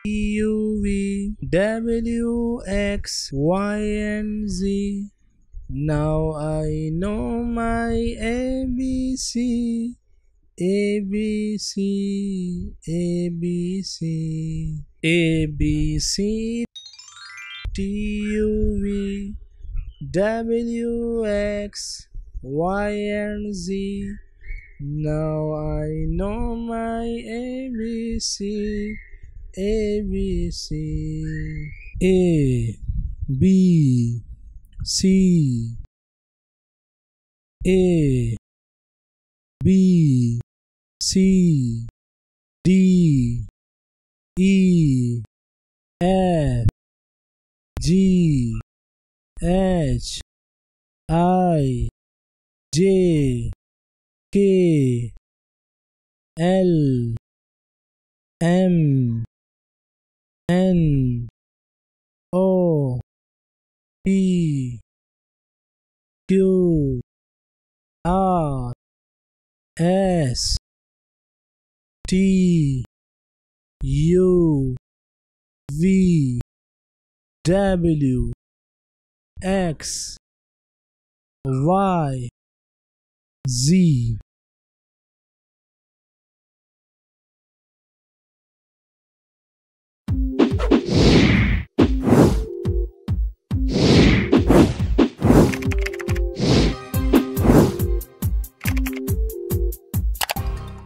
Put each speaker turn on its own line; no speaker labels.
U V W X Y and Z. Now I know my ABC. ABC, ABC, ABC, TUV, WX, Y and Z. Now I know my ABC, ABC. A, B, C, A, B, C, D, E, F, G, H, I, J, K, L, M, N, O, P, Q, R, S, T, U, V, W, X, Y, Z.